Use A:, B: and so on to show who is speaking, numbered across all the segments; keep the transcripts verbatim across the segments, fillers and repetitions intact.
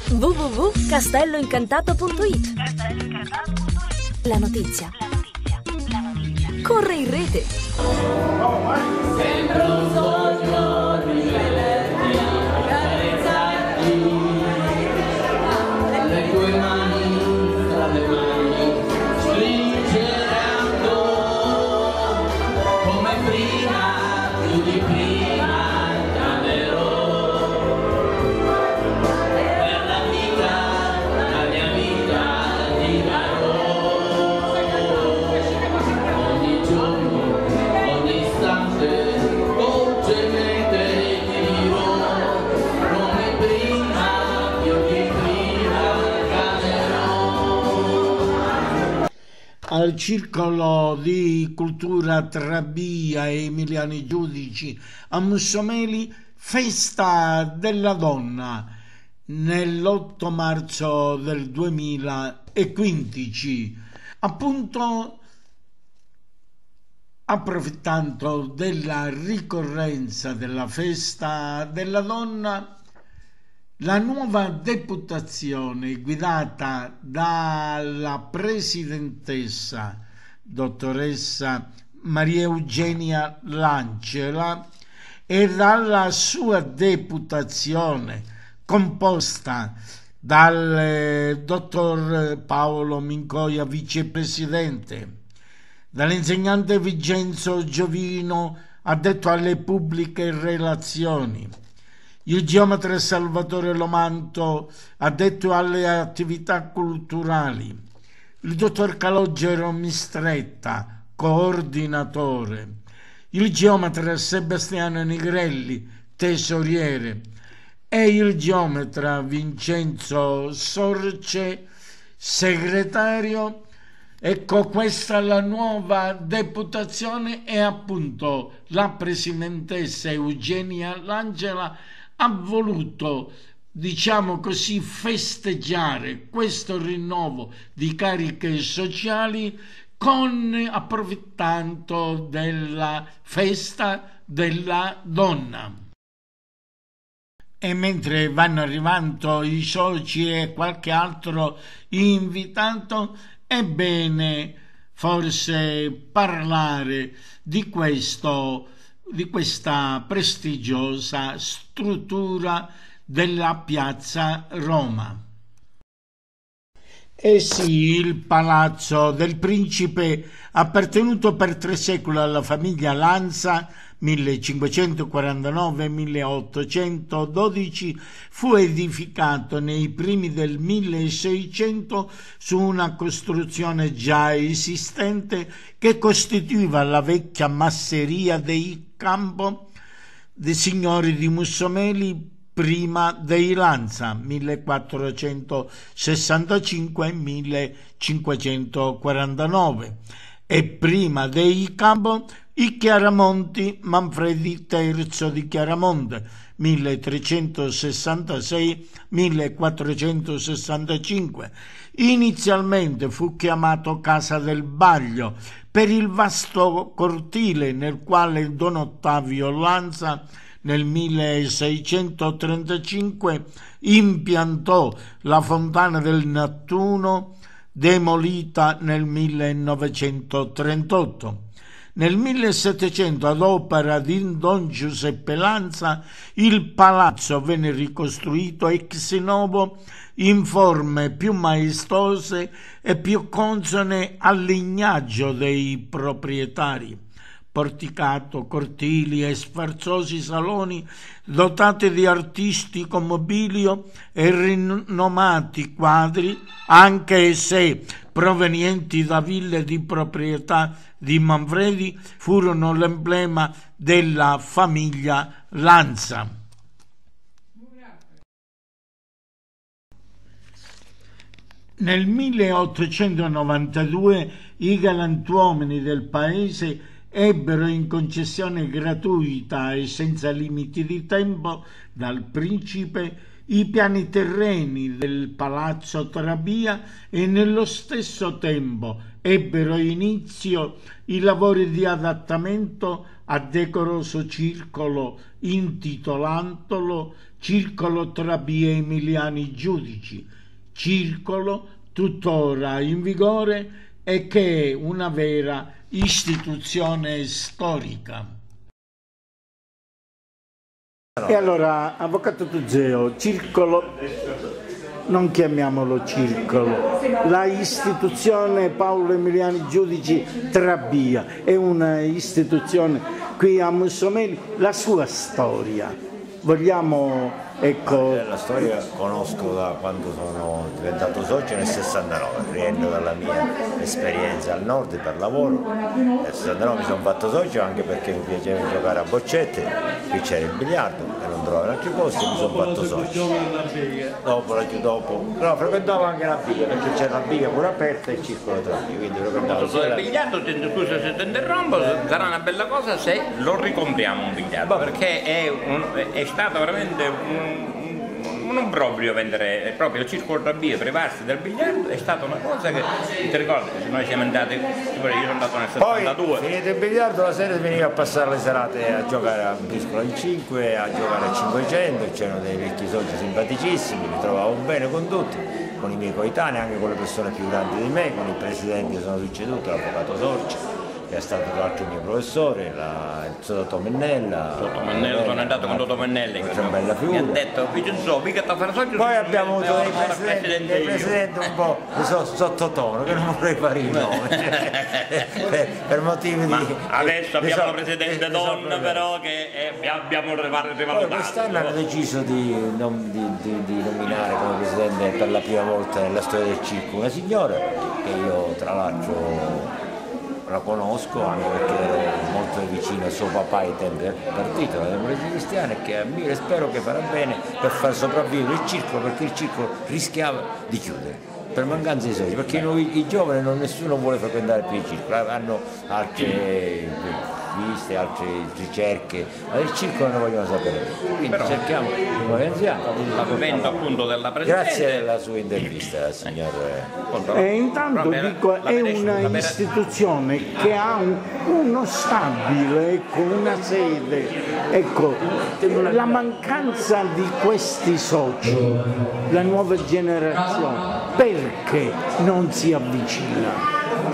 A: w w w punto castello incantato punto it. La notizia. La notizia. La notizia. Corre in rete.
B: Sembra un sogno rivederti, accarezzarti, le tue mani tra le mani, stringerando come prima, più di prima, chiamerò per la vita, la mia vita ti darò ogni giorno, ogni istante, dolcemente ti dirò come prima, più di prima chiamerò.
C: Al Circolo di Cultura Trabia e Emiliani Giudici a Mussomeli, Festa della Donna, nell'otto marzo del duemilaquindici. Appunto, approfittando della ricorrenza della Festa della Donna, la nuova deputazione guidata dalla presidentessa dottoressa Maria Eugenia Langela e dalla sua deputazione composta dal eh, dottor Paolo Mincoia, vicepresidente, dall'insegnante Vincenzo Giovino, addetto alle pubbliche relazioni, il geometra Salvatore Lomanto, addetto alle attività culturali, il dottor Calogero Mistretta, coordinatore, il geometra Sebastiano Nigrelli, tesoriere, e il geometra Vincenzo Sorce, segretario. Ecco, questa è la nuova deputazione e appunto la presidentessa Eugenia Langela ha voluto, diciamo così, festeggiare questo rinnovo di cariche sociali con approfittando della festa della donna. E mentre vanno arrivando i soci e qualche altro invitato, è bene forse parlare di questo, di questa prestigiosa struttura della Piazza Roma. Eh sì, il Palazzo del Principe, appartenuto per tre secoli alla famiglia Lanza, millecinquecentoquarantanove milleottocentododici, fu edificato nei primi del milleseicento su una costruzione già esistente che costituiva la vecchia masseria dei Campo dei signori di Mussomeli, prima dei Lanza, millequattrocentosessantacinque millecinquecentoquarantanove, e prima dei Campo i Chiaramonti Manfredi terzo di Chiaramonte, milletrecentosessantasei millequattrocentosessantacinque. Inizialmente fu chiamato Casa del Baglio per il vasto cortile nel quale Don Ottavio Lanza nel milleseicentotrentacinque impiantò la fontana del Nettuno, demolita nel millenovecentotrentotto. Nel millesettecento, ad opera di Don Giuseppe Lanza, il palazzo venne ricostruito ex novo in forme più maestose e più consone al lignaggio dei proprietari. Porticato, cortili e sfarzosi saloni dotati di artistico mobilio e rinomati quadri, anche se provenienti da ville di proprietà di Manfredi, furono l'emblema della famiglia Lanza. Nel milleottocentonovantadue i galantuomini del paese ebbero in concessione gratuita e senza limiti di tempo dal principe i piani terreni del Palazzo Trabia e nello stesso tempo ebbero inizio i lavori di adattamento a decoroso circolo intitolandolo Circolo Trabia Emiliani Giudici, circolo tuttora in vigore e che è una vera istituzione storica. E allora, avvocato Tuzeo, circolo, non chiamiamolo circolo, la istituzione Paolo Emiliani Giudici Trabia è una istituzione qui a Mussomeli, la sua storia, vogliamo, ecco...
D: La storia conosco da quando sono diventato socio nel sessantanove, rientro dalla mia esperienza al nord per lavoro. Nel sessantanove mi sono fatto socio anche perché mi piaceva giocare a boccette, qui c'era il biliardo e non trovavo altri posti, mi sono fatto socio. Dopo, dopo, no, frequentavo anche la biga, perché c'era la biga pure aperta e il circolo tra lì, quindi frequentavo
E: sul biliardo, scusa se ti interrompo, sarà una bella cosa se lo ricompriamo un biliardo, perché è, un, è stato veramente un, un obbrobrio vendere proprio il circolo Trabia, privarsi del biliardo, è stata una cosa che, ti ricordi, noi siamo andati, io sono andato nel settantadue.
D: Poi finito il biliardo la sera veniva a passare le serate a giocare a briscola in cinque, a giocare a cinquecento, c'erano dei vecchi soci simpaticissimi, mi trovavo bene con tutti, con i miei coetanei, anche con le persone più grandi di me, con il presidente che sono succeduto, l'avvocato Sorci, che è stato tra l'altro il mio professore, la, il Dottor Mennella.
E: Dottor Mennella, sono andato con Dottor Mennella,
D: che una bella figura.
E: Mi ha detto, Vincenzo, mica ti fare socio.
D: Poi abbiamo avuto dei presidenti, dei presidenti un po' sottotono, che non vorrei fare il nome, per, per motivi
E: Ma
D: di...
E: adesso
D: di,
E: abbiamo
D: di
E: la presidente donna però che è, abbiamo rivalutato.
D: Quest'anno hanno deciso di, non, di, di, di nominare come presidente per la prima volta nella storia del circo una signora che io tra l'altro la conosco anche perché ero molto vicino a suo papà ai tempi del partito, la Democrazia Cristiana, e che ammiro e spero che farà bene per far sopravvivere il circolo, perché il circolo rischiava di chiudere per mancanza di soldi, perché noi, i giovani non, nessuno vuole frequentare più il circolo, hanno altre viste, altre ricerche, ma del circolo non vogliono sapere, quindi però cerchiamo noi anziani
E: l'avvento appunto della Presidente.
D: Grazie alla sua intervista, signor.
C: E intanto dico, è una istituzione che ha un, uno stabile, ecco, una sede, ecco, la mancanza di questi soci, la nuova generazione, perché non si avvicina?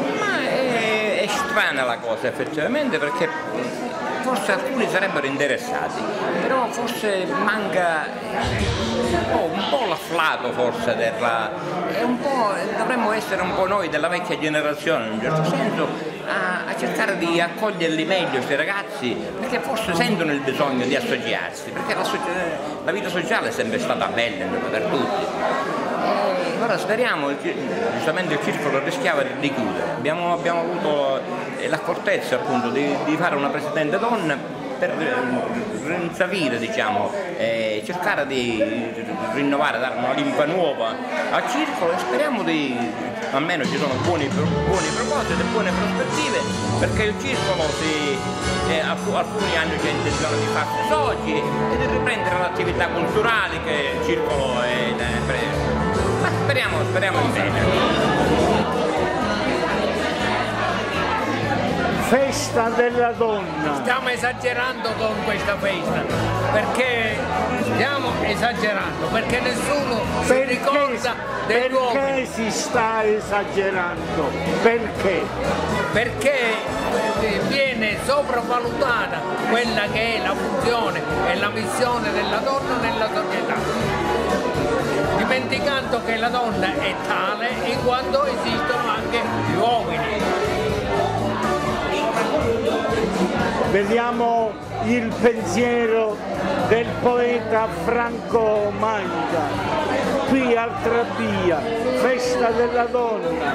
E: Strana la cosa effettivamente, perché forse alcuni sarebbero interessati, però forse manca un po', un po' l'afflato forse della, è un po', dovremmo essere un po' noi della vecchia generazione in un certo senso a, a cercare di accoglierli meglio questi ragazzi, perché forse sentono il bisogno di associarsi, perché la, la vita sociale è sempre stata bella per tutti. Ora speriamo, giustamente il circolo rischiava di chiudere, abbiamo, abbiamo avuto l'accortezza appunto di, di fare una presidente donna per rinsavire, diciamo, eh, cercare di rinnovare, dare una linfa nuova al circolo e speriamo di, almeno ci sono buoni, buoni propositi, buone prospettive, perché il circolo si, eh, alcuni hanno già intenzione di farsi soci e di riprendere l'attività culturale che il circolo è, è ma speriamo, speriamo in bene.
C: Festa della donna.
F: Stiamo esagerando con questa festa, perché stiamo esagerando, perché nessuno si
C: Perché,
F: ricorda degli uomini.
C: perché si sta esagerando? Perché?
F: Perché viene sopravvalutata quella che è la funzione e la missione della donna nella società, dimenticando che la donna è tale in quanto esistono anche gli uomini.
C: Vediamo il pensiero del poeta Franco Manca, qui al Trabia, festa della donna.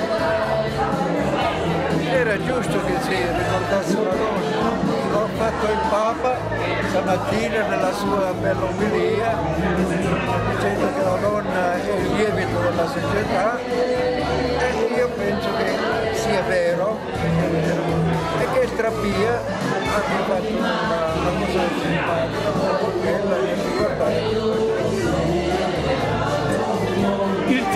G: Era giusto che si ricordasse la donna. Ho fatto il Papa stamattina nella sua bella omelia dicendo che la donna è il lievito della società, e io penso che sia vero e che il Trabia abbia fatto una, una cosa simpatica, molto bella e ricordare.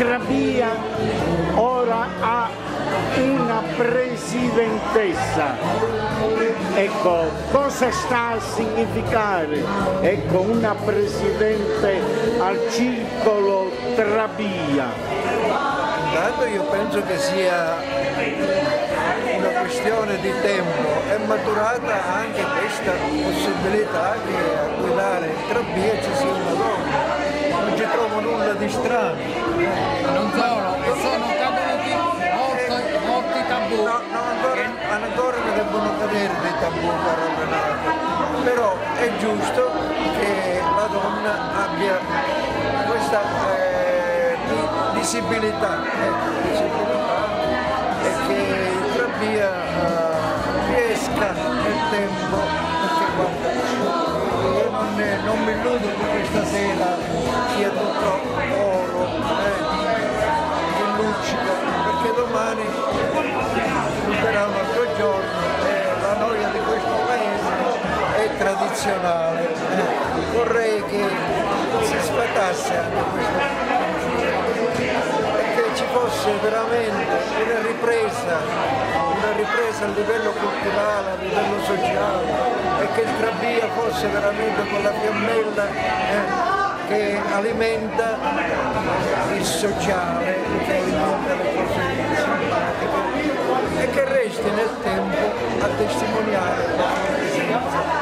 C: Trabia ora ha una presidentessa. Ecco, cosa sta a significare? Ecco, una presidente al circolo Trabia.
G: Intanto io penso che sia una questione di tempo, è maturata anche questa possibilità che a guidare Trabia ci sia una donna, non ci trovo nulla di strano.
F: Non solo, sono caduti molti, molti tabù.
G: No, no, ancora, ancora ne debbono cadere dei tabù, caro Renato, però è giusto che la donna abbia questa eh, visibilità, eh, visibilità e che Trabia uh, riesca nel tempo, perché guarda, io non, ne, non mi illudo che questa sera sia tutto oro, eh, che luccica, perché domani sarà un altro giorno e la noia di questo paese è tradizionale. Eh, vorrei che si sfatasse anche questo e che ci fosse veramente una ripresa, una ripresa a livello culturale, a livello sociale e che il Trabia fosse veramente quella fiammella eh, che alimenta il sociale, che alimenta le cose simpatiche e che resti nel tempo a testimoniare la sua presenza.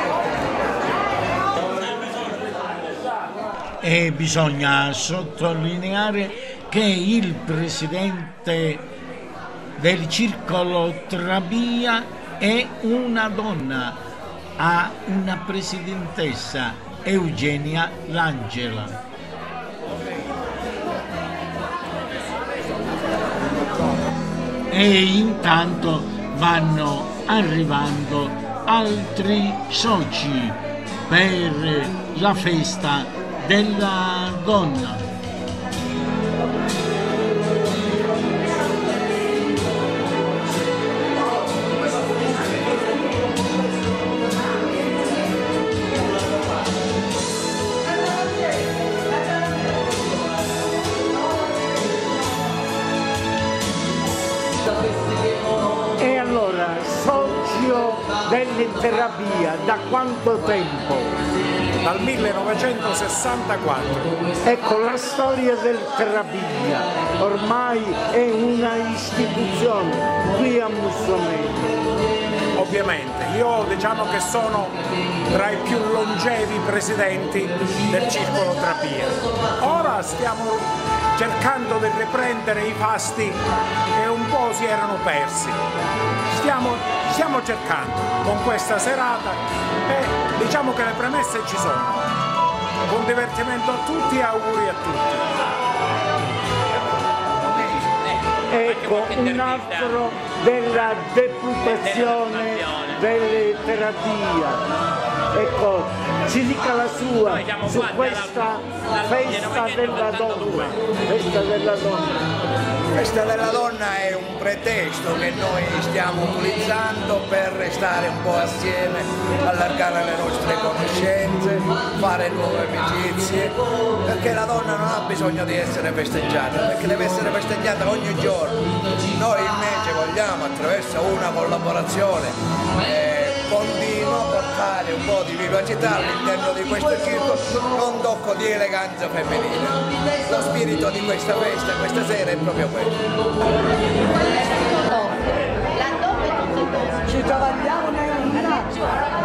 C: E bisogna sottolineare che il presidente del circolo Trabia è una donna, ha una presidentessa, Eugenia Langela. E intanto vanno arrivando altri soci per la festa della donna. E allora, socio dell'Interrabia, da quanto tempo?
H: Dal millenovecentosessantaquattro.
C: Ecco, la storia del Trabia ormai è una istituzione qui a Musumeci.
H: Ovviamente, io diciamo che sono tra i più longevi presidenti del circolo Trabia. Ora stiamo cercando di riprendere i fasti che un po' si erano persi. Stiamo, stiamo cercando con questa serata e diciamo che le premesse ci sono. Buon divertimento a tutti e auguri a tutti.
C: Ecco, un altro della deputazione delle Trabia. Ecco, ci dica la sua su questa festa della donna. Festa della donna.
I: Festa della donna è un pretesto che noi stiamo utilizzando per restare un po' assieme, allargare le nostre conoscenze, fare nuove amicizie, perché la donna non ha bisogno di essere festeggiata, perché deve essere festeggiata ogni giorno. Noi invece vogliamo, attraverso una collaborazione eh, continua, portare un po' di vivacità all'interno di questo circo, non tocco di eleganza femminile. Lo spirito di questa festa, questa sera, è proprio questo.
J: Ci travagliamo nel villaggio.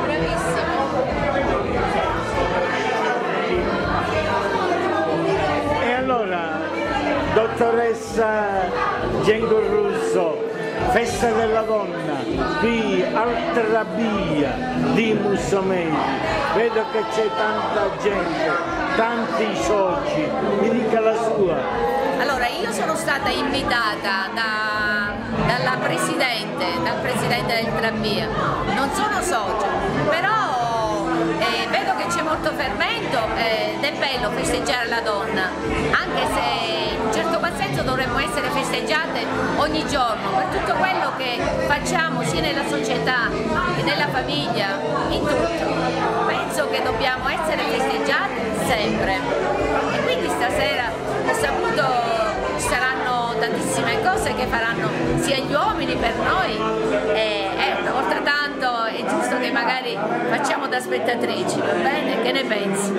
C: E allora, dottoressa Gengo Russo, festa della donna qui al Trabia di Musumeci. Vedo che c'è tanta gente, tanti soci, mi dica la sua.
K: Allora, io sono stata invitata da, dalla Presidente, dal Presidente del Trabia, non sono socia, però eh, vedo che c'è molto fermento eh, ed è bello festeggiare la donna, anche se in un certo qual senso dovremmo essere festeggiate ogni giorno per tutto quello che facciamo sia nella società che nella famiglia, in tutto. Penso che dobbiamo essere festeggiate sempre e quindi stasera ho saputo telespettatrici, va bene? Che ne pensi?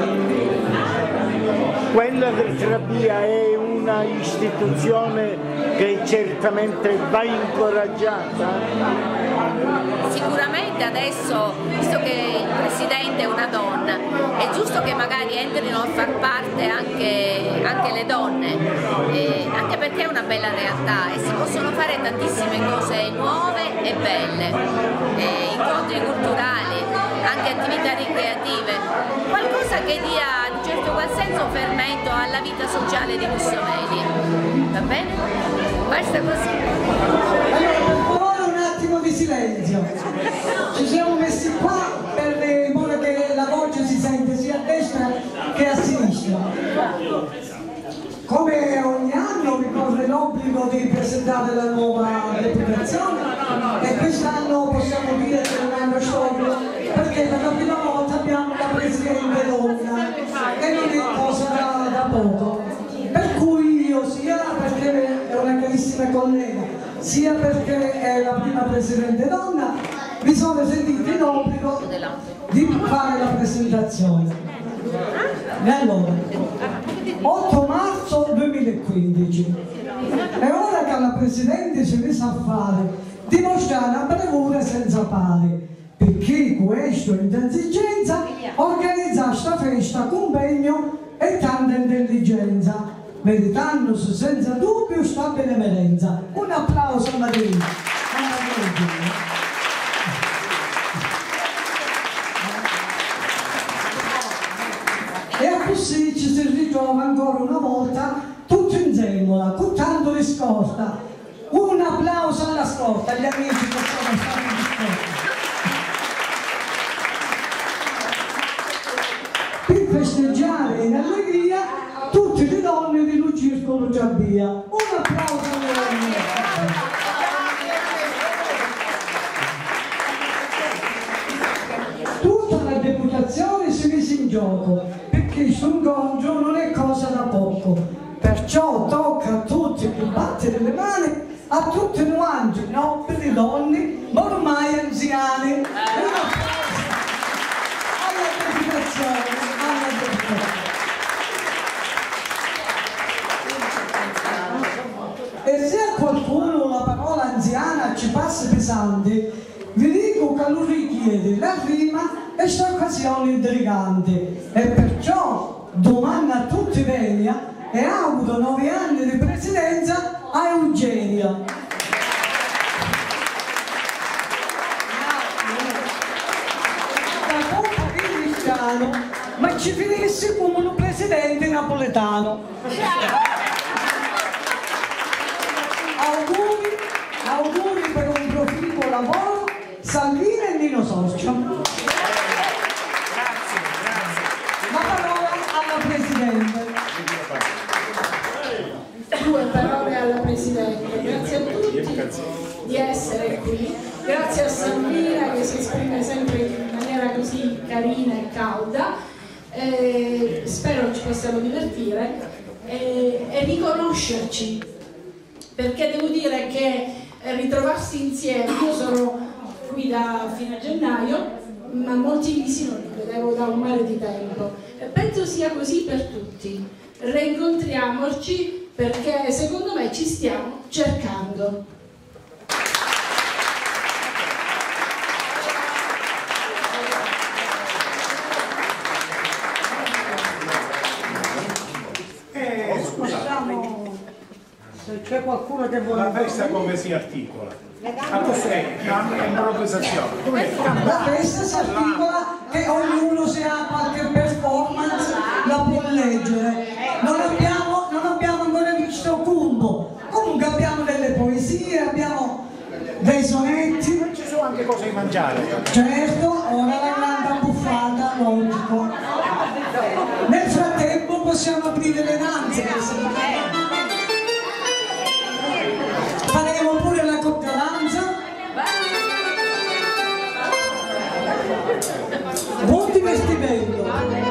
C: Quella del Trabia è una istituzione che certamente va incoraggiata.
K: Sicuramente adesso, visto che il presidente è una donna, è giusto che magari entrino a far parte anche, anche le donne, eh, anche perché è una bella realtà e si possono fare tantissime cose nuove e belle, eh, incontri culturali, anche attività ricreative, qualcosa che dia in un certo qual senso fermento alla vita sociale di Mussomeli, va bene? Basta così.
J: Allora, per favore un attimo di silenzio. Ci siamo messi qua per in modo che la voce si sente sia a destra che a sinistra. Come ogni anno mi corre l'obbligo di presentare la nuova deputazione e quest'anno possiamo dire che è un anno storico perché per la prima volta abbiamo la Presidente donna e non è cosa da, da poco. Per cui io sia perché è una carissima collega, sia perché è la prima Presidente donna, mi sono sentito in obbligo di fare la presentazione. E allora, otto marzo duemilaquindici, è ora che la Presidente si è messa a fare dimostrare una bravura senza pari, perché questo intransigenza organizza questa festa con impegno e tanta intelligenza, meritandosi senza dubbio sta benemerenza. Un applauso a Madrid. E così ci si ritrova ancora una volta tutto in Zemmola, con tanto di scorta. Un applauso alla scorta, agli amici che sono stati in scorta. Per festeggiare in allegria tutte le donne di Lucircolo Trabia. Un applauso alle donne. Tutta la deputazione si è messa in gioco perché questo incontro non è cosa da poco, perciò tocca a tutti di battere le mani a tutte quante nobili donne ma ormai anziane. Un applauso alla deputazione, alla deputazione. E se a qualcuno la parola anziana ci passa pesante, vi dico che lui richiede la rima e sta occasione intrigante. E perciò domando a tutti venia e auguro nove anni di presidenza a Eugenia. Da poco cristiano, ma ci finisce come un presidente napoletano. Auguri, auguri per un proficuo lavoro, Salvini e Nino Sorcio.
H: Grazie, grazie.
J: La parola alla Presidente.
L: Due parole alla Presidente. Grazie a tutti di essere qui. Grazie a Salvina che si esprime sempre in maniera così carina e calda. Eh, spero ci possiamo divertire e, e riconoscerci, perché devo dire che ritrovarsi insieme, io sono qui da fine gennaio, ma molti mesi non li vedevo da un mare di tempo e penso sia così per tutti. Reincontriamoci perché secondo me ci stiamo cercando.
H: Eh, scusate,
J: se c'è qualcuno che vuole...
H: la festa come si articola? A cos'è? Improvvisazione.
J: La festa si articola che ognuno se ha qualche performance la può leggere. Non abbiamo, non abbiamo ancora visto Cumbo, comunque abbiamo delle poesie, abbiamo dei sonetti.
H: Ci sono anche cose da mangiare.
J: Certo, ora la grande buffata, logico. Nel frattempo possiamo aprire le danze. Faremo pure la coccalanza. Buon divertimento.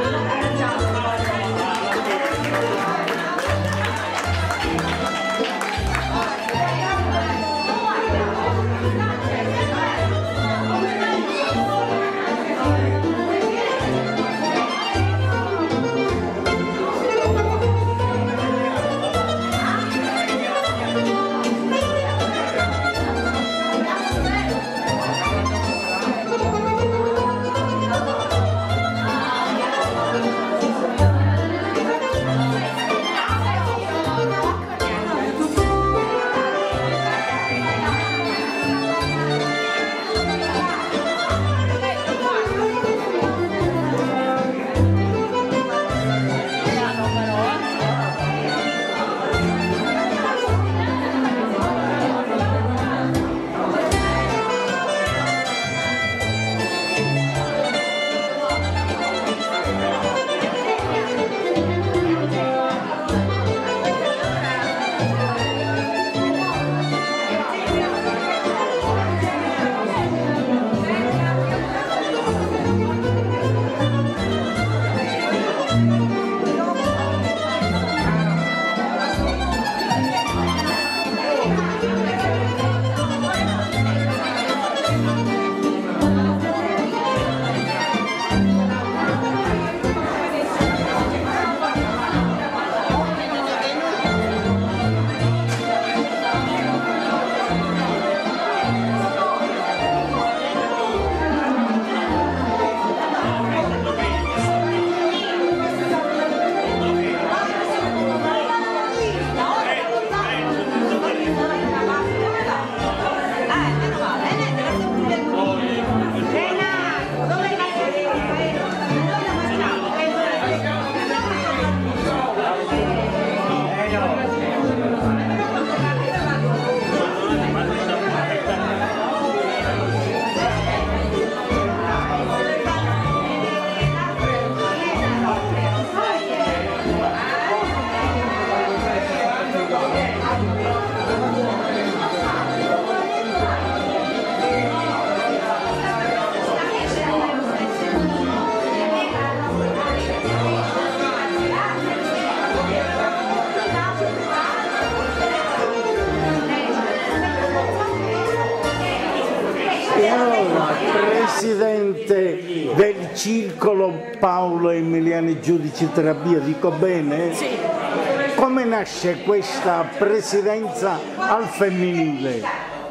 C: Presidente del circolo Paolo Emiliani Giudici Trabia, dico bene?
L: Sì.
C: Come nasce questa presidenza al femminile?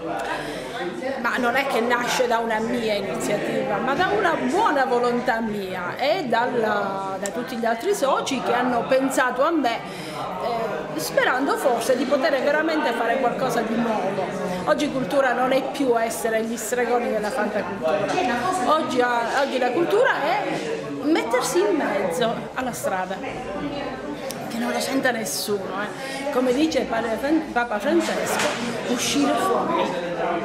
L: Ma non è che nasce da una mia iniziativa, ma da una buona volontà mia e dalla, da tutti gli altri soci che hanno pensato a me, eh, sperando forse di poter veramente fare qualcosa di nuovo. Oggi cultura non è più essere gli stregoni della fantacultura, oggi, oggi la cultura è mettersi in mezzo alla strada, che non lo senta nessuno, eh. Come dice Papa Francesco, uscire fuori.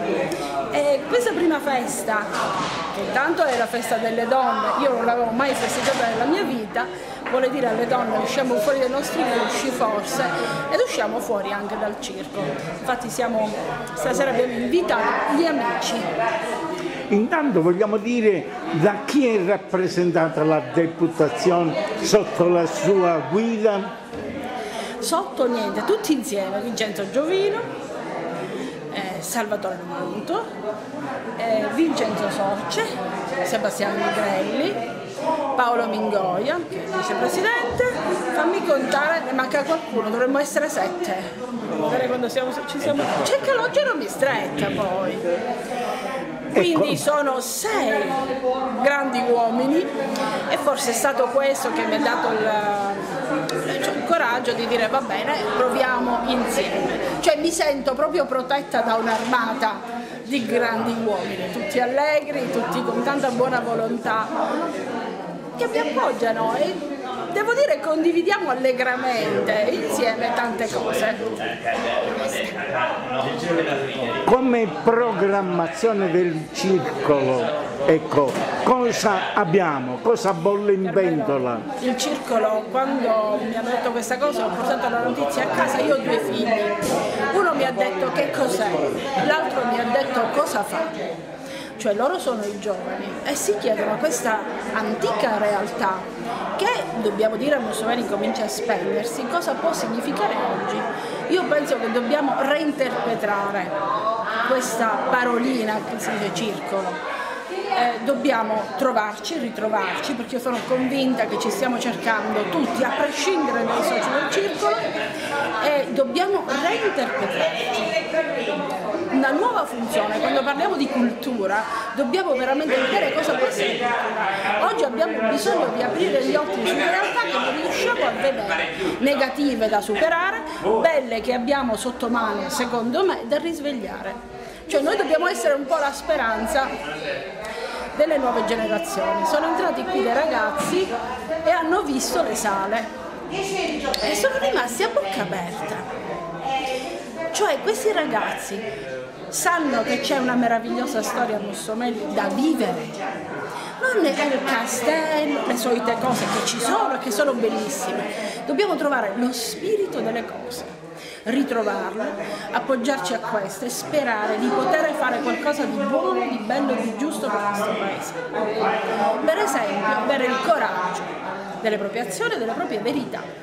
L: E questa prima festa, che intanto è la festa delle donne, io non l'avevo mai festeggiata nella mia vita, vuole dire alle donne usciamo fuori dai nostri usci forse ed usciamo fuori anche dal circo. Infatti siamo, stasera abbiamo invitato gli amici.
C: Intanto vogliamo dire da chi è rappresentata la deputazione sotto la sua guida?
L: Sotto niente, tutti insieme, Vincenzo Giovino, eh, Salvatore Monto, eh, Vincenzo Sorce, Sebastiano Migrelli, Paolo Mingoia, che è vicepresidente. Fammi contare, ne manca qualcuno, dovremmo essere sette. Vedere quando siamo, ci siamo. C'è che l'oggi non mi stretta poi. Quindi sono sei grandi uomini e forse è stato questo che mi ha dato il, cioè, il coraggio di dire va bene, proviamo insieme. Cioè mi sento proprio protetta da un'armata di grandi uomini, tutti allegri, tutti con tanta buona volontà, che mi appoggiano e devo dire condividiamo allegramente insieme tante cose.
C: Come programmazione del circolo, ecco, cosa abbiamo? Cosa bolle in pentola?
L: Il circolo, quando mi hanno detto questa cosa, ho portato la notizia a casa, io ho due figli. Uno mi ha detto che cos'è, l'altro mi ha detto cosa fa. Cioè loro sono i giovani e si chiedono a questa antica realtà che, dobbiamo dire, a Mussolini comincia a spegnersi, cosa può significare oggi. Io penso che dobbiamo reinterpretare questa parolina che si dice circolo. Eh, dobbiamo trovarci, ritrovarci, perché io sono convinta che ci stiamo cercando tutti, a prescindere dai soci del circolo, e dobbiamo reinterpretarci. Una nuova funzione, quando parliamo di cultura dobbiamo veramente vedere cosa può essere cultura. Oggi abbiamo bisogno di aprire gli occhi sulle realtà che non riusciamo a vedere, negative da superare, belle che abbiamo sotto mano, secondo me, da risvegliare. Cioè noi dobbiamo essere un po' la speranza delle nuove generazioni. Sono entrati qui dei ragazzi e hanno visto le sale e sono rimasti a bocca aperta. Cioè questi ragazzi sanno che c'è una meravigliosa storia a Mussomeli da vivere. Non è il castello, le solite cose che ci sono e che sono bellissime. Dobbiamo trovare lo spirito delle cose, ritrovarlo, appoggiarci a questo e sperare di poter fare qualcosa di buono, di bello, di giusto per questo paese. Per esempio, avere il coraggio delle proprie azioni e delle proprie verità.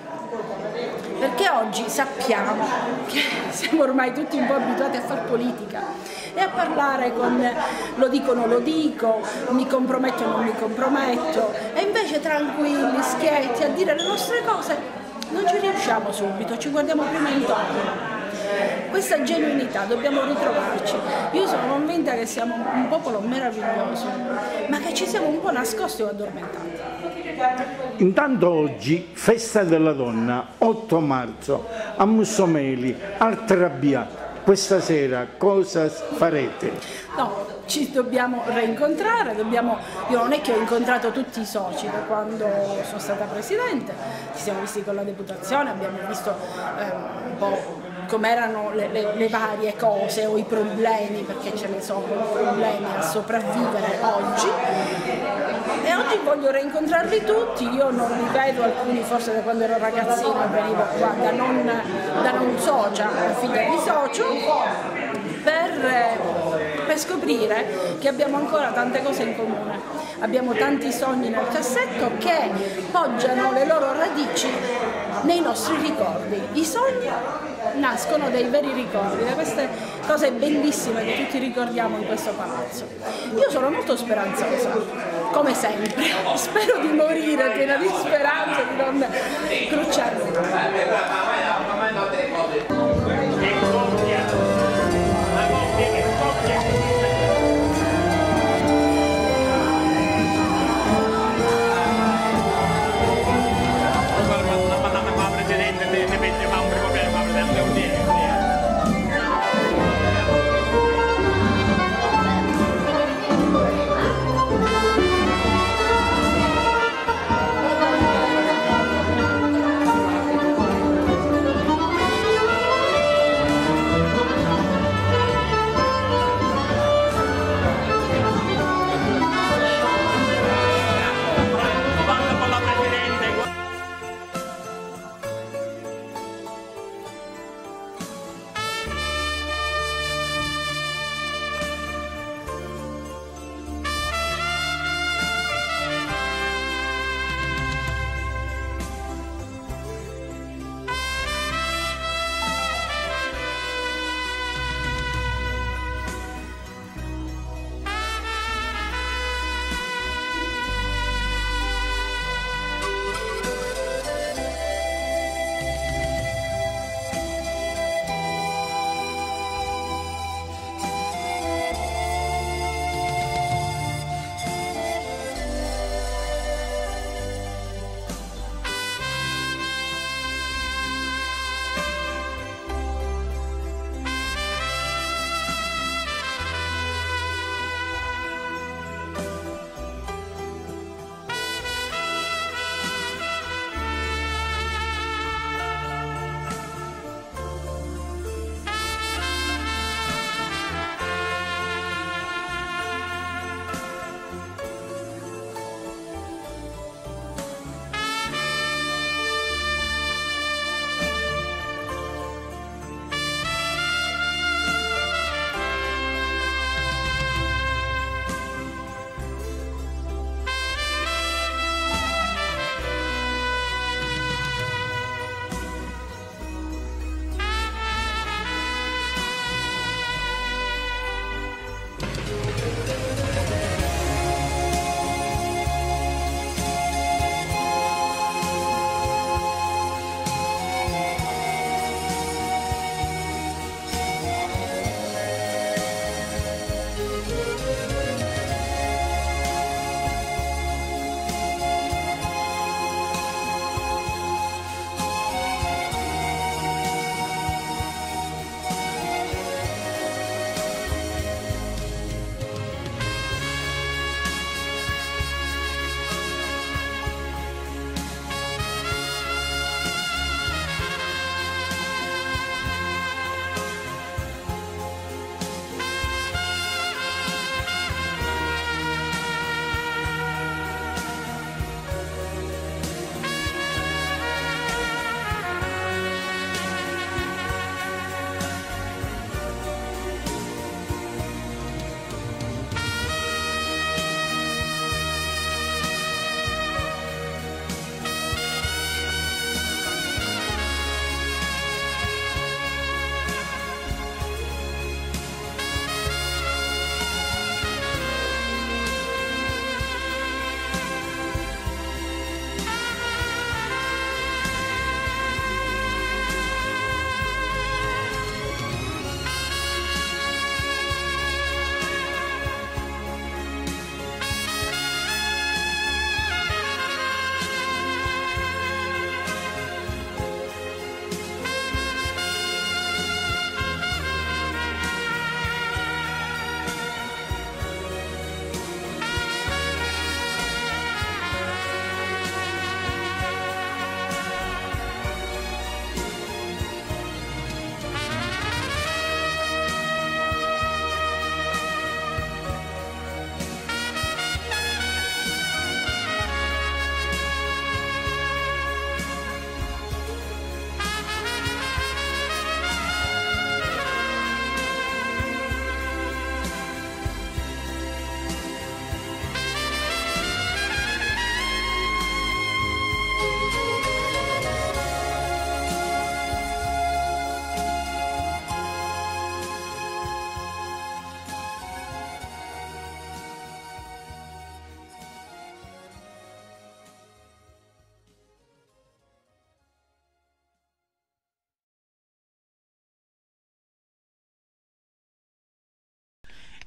L: Perché oggi sappiamo che siamo ormai tutti un po' abituati a fare politica e a parlare con lo dico non lo dico, mi comprometto non mi comprometto, e invece tranquilli, schietti, a dire le nostre cose non ci riusciamo subito, ci guardiamo prima intorno. Questa genuinità dobbiamo ritrovarci. Io sono convinta che siamo un popolo meraviglioso, ma che ci siamo un po' nascosti o addormentati.
C: Intanto oggi, festa della donna, otto marzo, a Mussomeli, al Trabia. Questa sera cosa farete?
L: No, ci dobbiamo reincontrare, dobbiamo, io non è che ho incontrato tutti i soci da quando sono stata presidente, ci siamo visti con la deputazione, abbiamo visto eh, un po' com'erano le, le, le varie cose o i problemi, perché ce ne sono problemi a sopravvivere oggi, e oggi voglio reincontrarli tutti. Io non li vedo, alcuni forse da quando ero ragazzina venivo qua da non, da non socia, figlia di socio, per, per scoprire che abbiamo ancora tante cose in comune, abbiamo tanti sogni nel cassetto che poggiano le loro radici nei nostri ricordi. I sogni nascono dai veri ricordi, da queste cose bellissime che tutti ricordiamo in questo palazzo. Io sono molto speranzosa, come sempre, spero di morire piena di speranza, di non bruciarmi.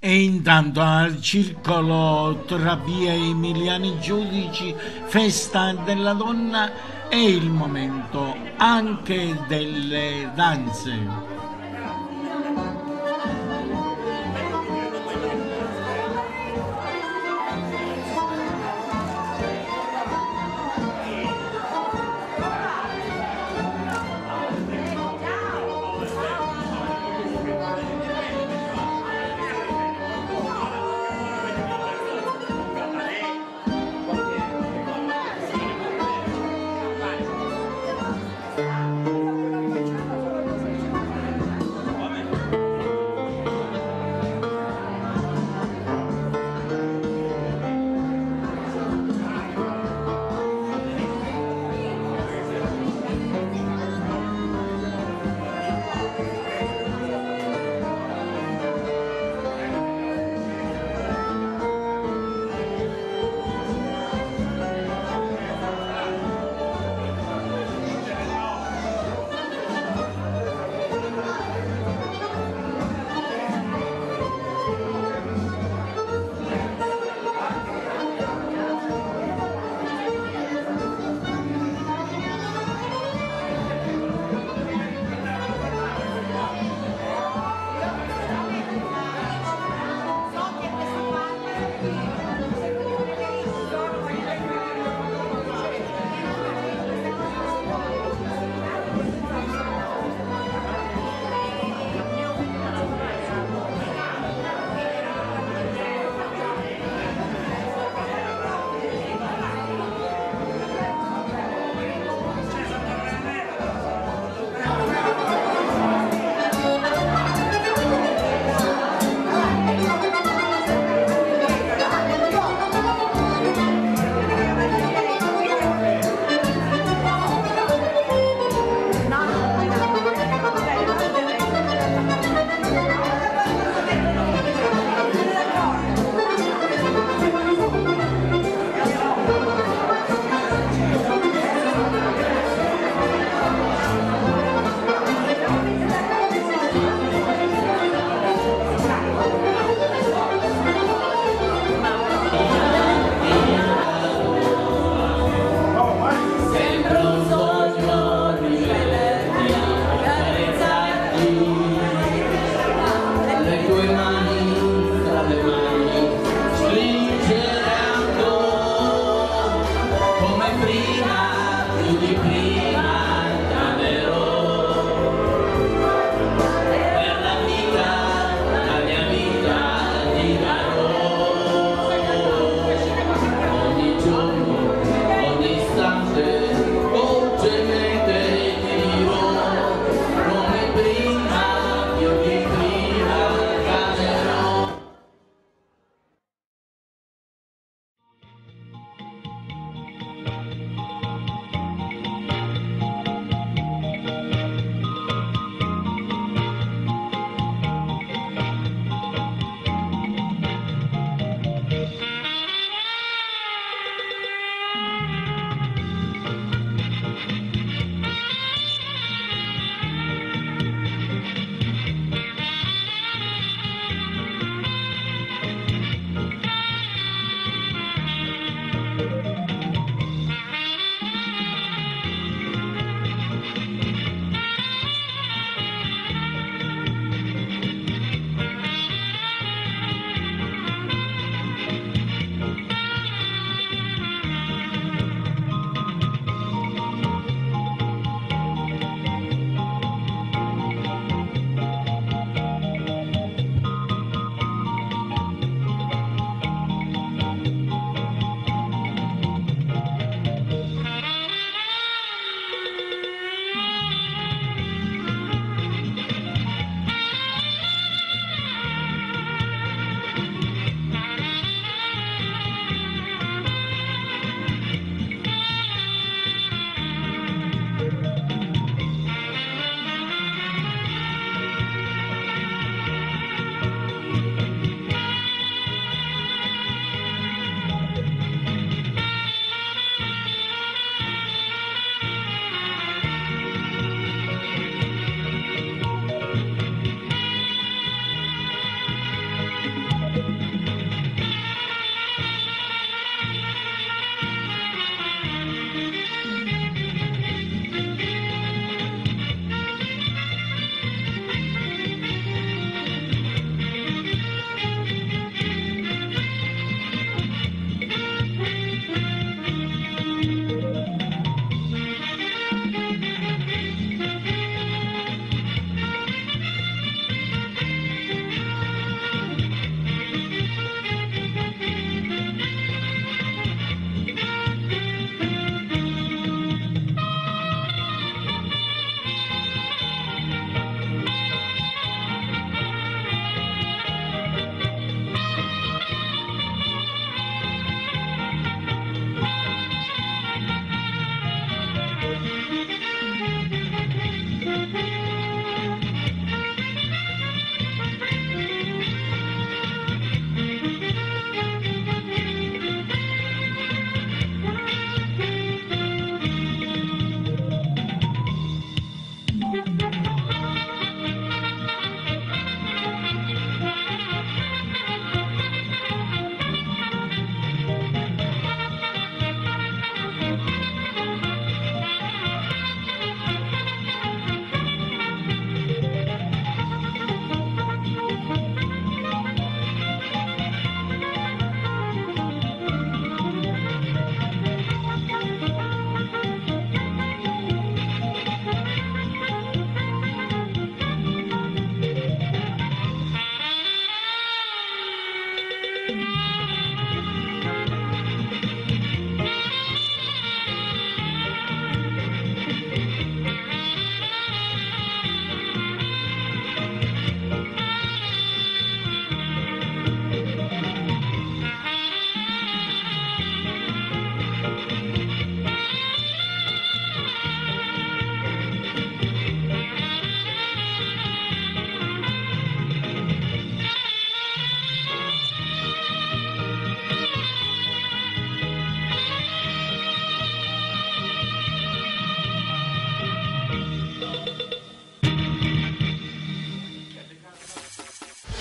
C: E intanto al Circolo Trapia Emiliani Giudici, festa della donna, è il momento anche delle danze.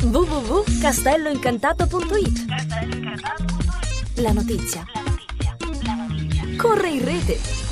A: w w w punto castello incantato punto it. La notizia corre in rete.